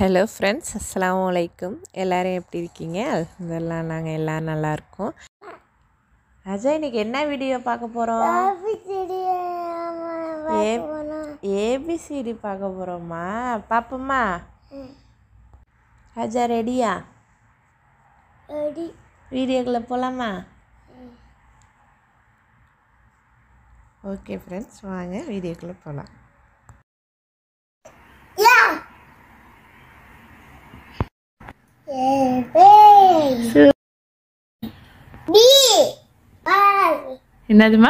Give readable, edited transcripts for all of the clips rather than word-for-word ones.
Hello friends, அஸ்ஸலாமு அலைக்கும். எல்லோரும் எப்படி இருக்கீங்க? அல்ஹம்துலில்லாஹ் நாங்கள் எல்லோரும் நல்லாயிருக்கோம். அஜய், இன்றைக்கி என்ன வீடியோ பார்க்க போகிறோம்? ஏபிசிடி பார்க்க போகிறோம்மா. பாப்போம்மா? அஜா ரெடியா? வீடியோக்குள்ளே போகலாமா? ஓகே ஃப்ரெண்ட்ஸ், வாங்க வீடியோக்குள்ளே போகலாம். என்னதுமா?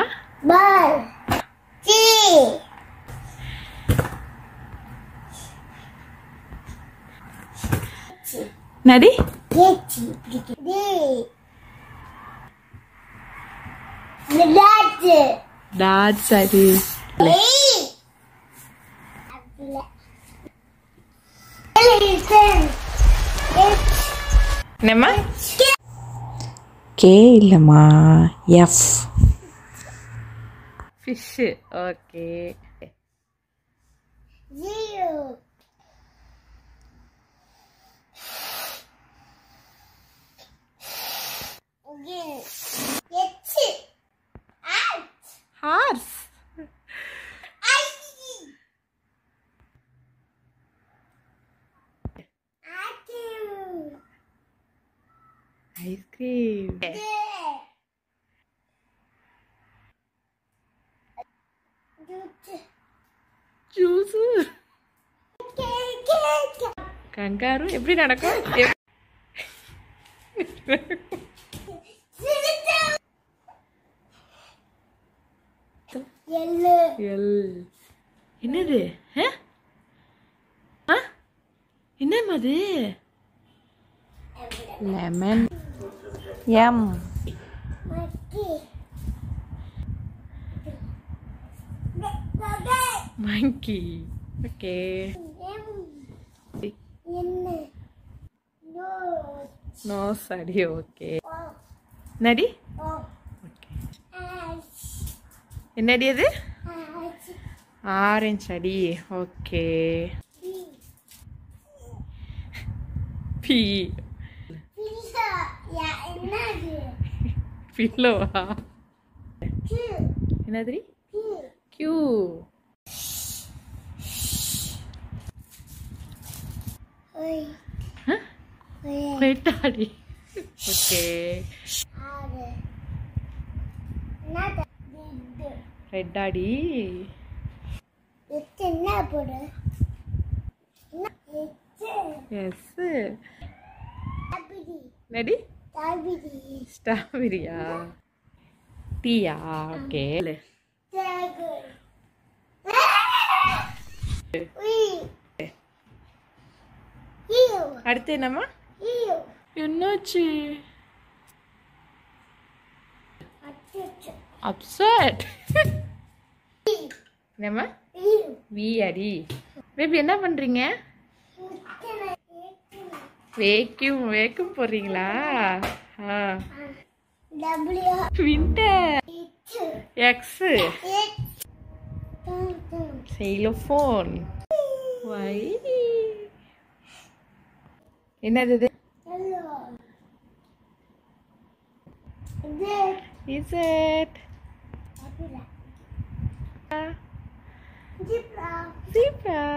நடி டாட் சரி. என்னம்மா? கே இல்லைம்மா, F. Fish. Okay. Horse. Ice cream. Juice. Kangaroo எப்படி நடக்கும்? என்னது? என்னம்மா அது? Lemon. M. Monkey. Okay. Nose அடி. ஓகே. நடி. ஓகே. என்னடி அது? ஆரஞ்சு அடி. ஓகே. பி. பில்லோவா? என்னது? கியூ. ரெட்டாடி. ஓகே. ரெட்டாடி. எஸ். நடி. ஸ்ட்ராபெரியா? டீயா? ஓகே. அடுத்து என்னம்மா? என்னாச்சு? அப்செட். என்னம்மா? வி அடி. பேபி என்ன பண்றீங்க? வேக்யூம் போடுறீங்களா? விண்டர். எக்ஸ். சைலோஃபோன். வை. என்னது இது? இசட். ஜீப்ரா.